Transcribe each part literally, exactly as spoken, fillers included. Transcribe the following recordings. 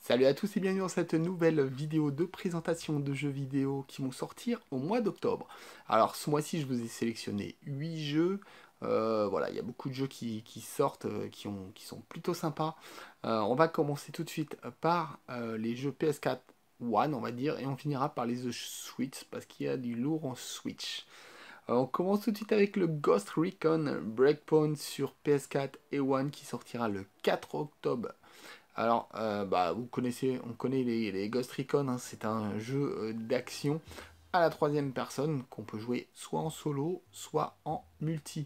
Salut à tous et bienvenue dans cette nouvelle vidéo de présentation de jeux vidéo qui vont sortir au mois d'octobre. Alors ce mois-ci je vous ai sélectionné huit jeux. Euh, voilà, il y a beaucoup de jeux qui, qui sortent, euh, qui, ont, qui sont plutôt sympas. Euh, on va commencer tout de suite par euh, les jeux P S quatre One, on va dire, et on finira par les jeux Switch parce qu'il y a du lourd en Switch. Euh, on commence tout de suite avec le Ghost Recon Breakpoint sur P S quatre et One qui sortira le quatre octobre. Alors, euh, bah, vous connaissez, on connaît les, les Ghost Recon, hein, c'est un jeu euh, d'action à la troisième personne qu'on peut jouer soit en solo, soit en multi.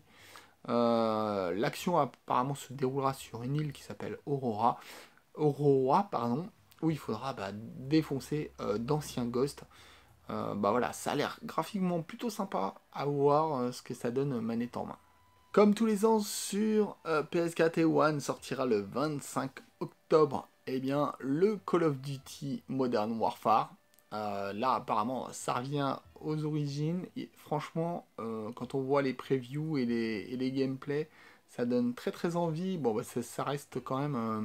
Euh, L'action apparemment se déroulera sur une île qui s'appelle Aurora, Aurora, pardon, où il faudra bah, défoncer euh, d'anciens ghosts. Euh, bah voilà, ça a l'air graphiquement plutôt sympa à voir euh, ce que ça donne manette en main. Comme tous les ans sur euh, P S quatre et One sortira le vingt-cinq octobre, eh bien, le Call of Duty Modern Warfare. Euh, là apparemment ça revient aux origines. Et franchement, euh, quand on voit les previews et les, et les gameplays, ça donne très très envie. Bon bah ça, ça reste quand même euh,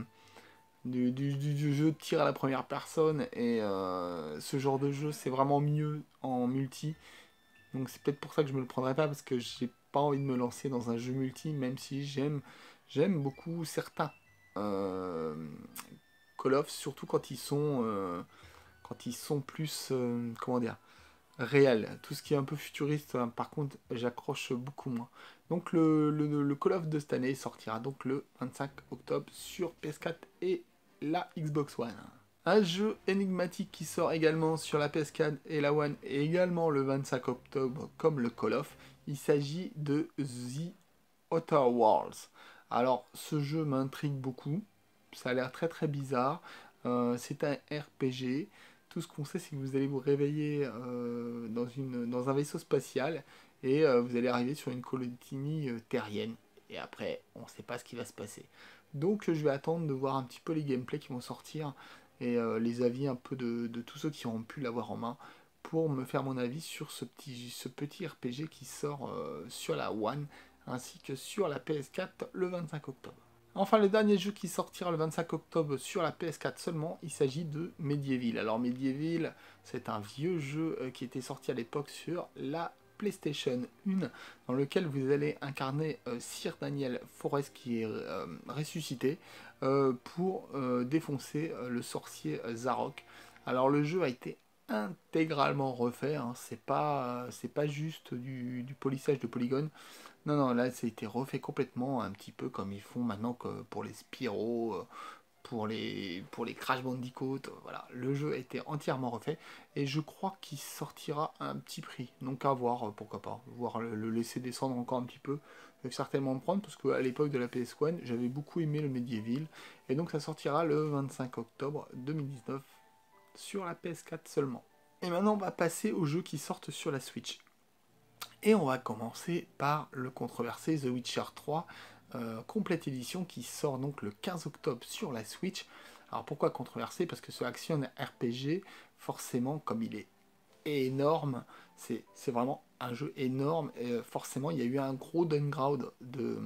du, du- du- du jeu de tir à la première personne. Et euh, ce genre de jeu c'est vraiment mieux en multi. Donc c'est peut-être pour ça que je me le prendrai pas parce que j'ai pas envie de me lancer dans un jeu multi, même si j'aime j'aime beaucoup certains euh, Call of, surtout quand ils sont euh, quand ils sont plus euh, comment dire réels. Tout ce qui est un peu futuriste, hein, par contre, j'accroche beaucoup moins. Donc le, le, le Call of de cette année sortira donc le vingt-cinq octobre sur P S quatre et la Xbox One. Un jeu énigmatique qui sort également sur la P S quatre et la One et également le vingt-cinq octobre comme le Call of. Il s'agit de The Outer Worlds. Alors ce jeu m'intrigue beaucoup. Ça a l'air très très bizarre. Euh, c'est un R P G. Tout ce qu'on sait c'est que vous allez vous réveiller euh, dans, une, dans un vaisseau spatial et euh, vous allez arriver sur une colonie euh, terrienne. Et après on ne sait pas ce qui va se passer. Donc je vais attendre de voir un petit peu les gameplays qui vont sortir et euh, les avis un peu de, de tous ceux qui auront pu l'avoir en main pour me faire mon avis sur ce petit, ce petit R P G qui sort euh, sur la One ainsi que sur la P S quatre le vingt-cinq octobre. Enfin, le dernier jeu qui sortira le vingt-cinq octobre sur la P S quatre seulement, il s'agit de Medieval. Alors Medieval, c'est un vieux jeu euh, qui était sorti à l'époque sur la PlayStation un, dans lequel vous allez incarner euh, Sir Daniel Forrest qui est euh, ressuscité euh, pour euh, défoncer euh, le sorcier euh, Zarok. Alors le jeu a été intégralement refait, hein. c'est pas, c'est pas juste du, du polissage de polygones. Non, non, là, ça a été refait complètement, un petit peu comme ils font maintenant que pour les Spyro, euh, pour les, pour les Crash Bandicoot. euh, Voilà, le jeu a été entièrement refait et je crois qu'il sortira à un petit prix. Donc à voir, euh, pourquoi pas, voir le, le laisser descendre encore un petit peu. Je vais certainement le prendre parce qu'à l'époque de la P S un, j'avais beaucoup aimé le Medieval et donc ça sortira le vingt-cinq octobre deux mille dix-neuf sur la P S quatre seulement. Et maintenant, on va passer aux jeux qui sortent sur la Switch. Et on va commencer par le controversé The Witcher trois, euh, complète édition qui sort donc le quinze octobre sur la Switch. Alors pourquoi controversé? Parce que ce action R P G, forcément, comme il est énorme, c'est vraiment un jeu énorme, et euh, forcément il y a eu un gros downgrade de,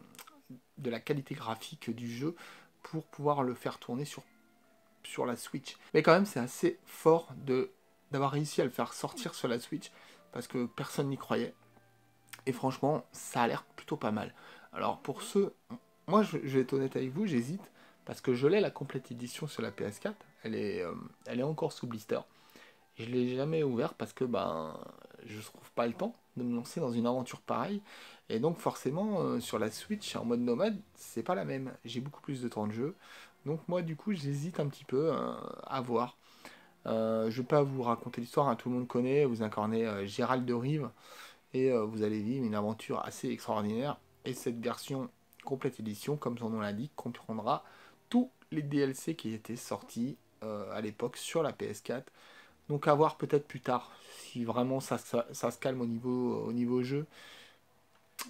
de la qualité graphique du jeu pour pouvoir le faire tourner sur, sur la Switch. Mais quand même c'est assez fort de d'avoir réussi à le faire sortir sur la Switch, parce que personne n'y croyait. Et franchement, ça a l'air plutôt pas mal. Alors pour ceux... Moi, je, je vais être honnête avec vous, j'hésite. Parce que je l'ai la complète édition sur la P S quatre. Elle est, euh, elle est encore sous blister. Je ne l'ai jamais ouvert parce que ben, je trouve pas le temps de me lancer dans une aventure pareille. Et donc forcément, euh, sur la Switch, en mode nomade, c'est pas la même. J'ai beaucoup plus de temps de jeu. Donc moi, du coup, j'hésite un petit peu euh, à voir. Euh, je vais pas vous raconter l'histoire, hein, tout le monde connaît. Vous incarnez euh, Gérald de Rive et euh, vous allez vivre une aventure assez extraordinaire. Et cette version complète édition, comme son nom l'indique, comprendra tous les D L C qui étaient sortis euh, à l'époque sur la P S quatre. Donc à voir peut-être plus tard, si vraiment ça, ça, ça se calme au niveau, au niveau jeu.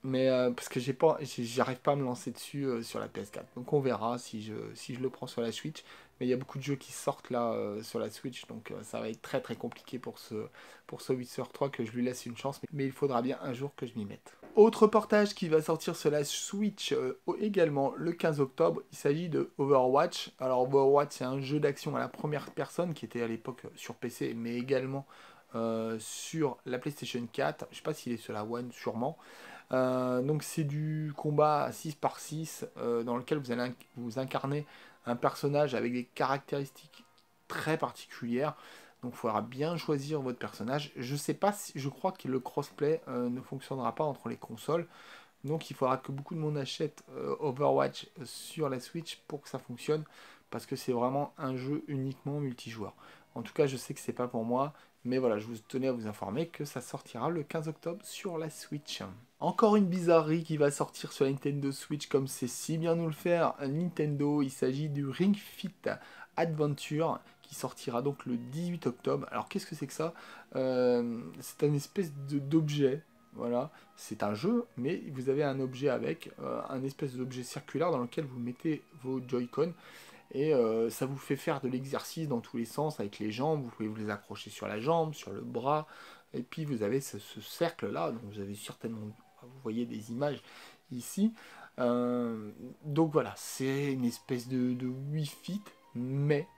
Mais euh, parce que j'ai pas, j'ai- j'arrive pas à me lancer dessus euh, sur la P S quatre. Donc on verra si je, si je le prends sur la Switch. Mais il y a beaucoup de jeux qui sortent là euh, sur la Switch, donc euh, ça va être très très compliqué pour ce, pour ce Witcher trois que je lui laisse une chance. Mais, mais il faudra bien un jour que je m'y mette. Autre portage qui va sortir sur la Switch euh, également le quinze octobre, il s'agit de Overwatch. Alors Overwatch, c'est un jeu d'action à la première personne qui était à l'époque sur P C, mais également euh, sur la PlayStation quatre. Je sais pas s'il est sur la One, sûrement. Euh, donc c'est du combat à six par six euh, dans lequel vous allez inc vous incarner un personnage avec des caractéristiques très particulières. Donc il faudra bien choisir votre personnage. Je sais pas si je crois que le crossplay euh, ne fonctionnera pas entre les consoles. Donc il faudra que beaucoup de monde achète euh, Overwatch sur la Switch pour que ça fonctionne. Parce que c'est vraiment un jeu uniquement multijoueur. En tout cas, je sais que c'est pas pour moi. Mais voilà, je vous tenais à vous informer que ça sortira le quinze octobre sur la Switch. Encore une bizarrerie qui va sortir sur la Nintendo Switch comme c'est si bien nous le faire Nintendo. Il s'agit du Ring Fit Adventure qui sortira donc le dix-huit octobre. Alors qu'est-ce que c'est que ça euh, C'est une espèce d'objet. Voilà, c'est un jeu, mais vous avez un objet avec, euh, un espèce d'objet circulaire dans lequel vous mettez vos Joy-Con. Et euh, ça vous fait faire de l'exercice dans tous les sens avec les jambes. Vous pouvez vous les accrocher sur la jambe, sur le bras. Et puis vous avez ce, ce cercle-là. Donc vous avez certainement, vous voyez des images ici. Euh, donc voilà, c'est une espèce de, de Wii Fit, mais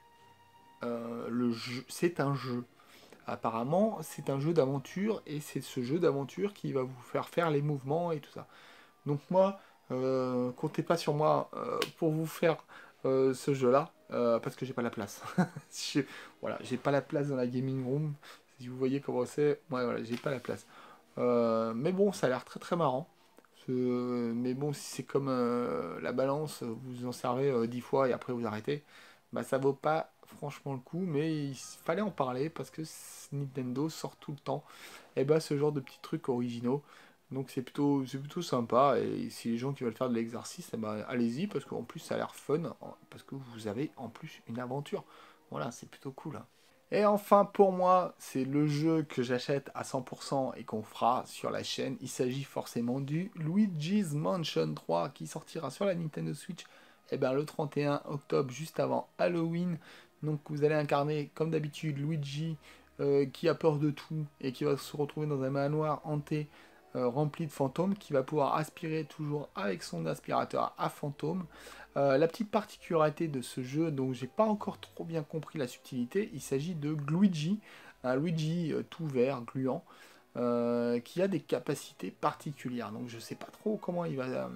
euh, le jeu, c'est un jeu. Apparemment, c'est un jeu d'aventure et c'est ce jeu d'aventure qui va vous faire faire les mouvements et tout ça. Donc moi, euh, comptez pas sur moi euh, pour vous faire euh, ce jeu-là, euh, parce que j'ai pas la place. Je- voilà, j'ai pas la place dans la gaming room. Si vous voyez comment c'est, ouais, voilà, j'ai pas la place. Euh, mais bon, ça a l'air très très marrant. Ce- Mais bon, si c'est comme euh, la balance, vous en servez euh, dix fois et après vous arrêtez, bah ça vaut pas franchement le coup, mais il fallait en parler parce que Nintendo sort tout le temps et bah ce genre de petits trucs originaux. Donc c'est plutôt, c'est plutôt sympa et si les gens qui veulent faire de l'exercice, eh ben, allez-y parce qu'en plus ça a l'air fun, parce que vous avez en plus une aventure. Voilà, c'est plutôt cool, hein. Et enfin pour moi, c'est le jeu que j'achète à cent pour cent et qu'on fera sur la chaîne. Il s'agit forcément du Luigi's Mansion trois qui sortira sur la Nintendo Switch eh ben, le trente et un octobre, juste avant Halloween. Donc vous allez incarner comme d'habitude Luigi euh, qui a peur de tout et qui va se retrouver dans un manoir hanté euh, rempli de fantômes, qui va pouvoir aspirer toujours avec son aspirateur à fantômes. Euh, la petite particularité de ce jeu, donc j'ai pas encore trop bien compris la subtilité, il s'agit de Luigi, un Luigi euh, tout vert, gluant, euh, qui a des capacités particulières. Donc je sais pas trop comment il va, euh,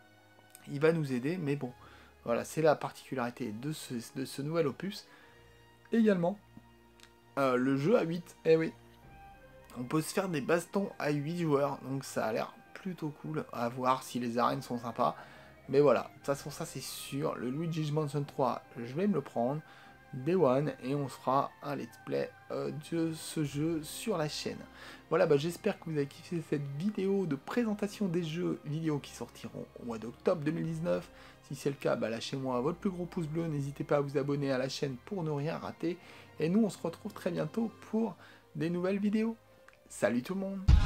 il va nous aider, mais bon, voilà, c'est la particularité de ce, de ce nouvel opus. Également, euh, le jeu à huit, eh oui, on peut se faire des bastons à huit joueurs, donc ça a l'air plutôt cool, à voir si les arènes sont sympas. Mais voilà, de toute façon ça c'est sûr, le Luigi's Mansion trois, je vais me le prendre, Day One, et on se fera un let's play euh, de ce jeu sur la chaîne. Voilà, bah, j'espère que vous avez kiffé cette vidéo de présentation des jeux vidéo qui sortiront au mois d'octobre deux mille dix-neuf. Si c'est le cas, bah, lâchez-moi votre plus gros pouce bleu, n'hésitez pas à vous abonner à la chaîne pour ne rien rater. Et nous on se retrouve très bientôt pour des nouvelles vidéos. Salut tout le monde!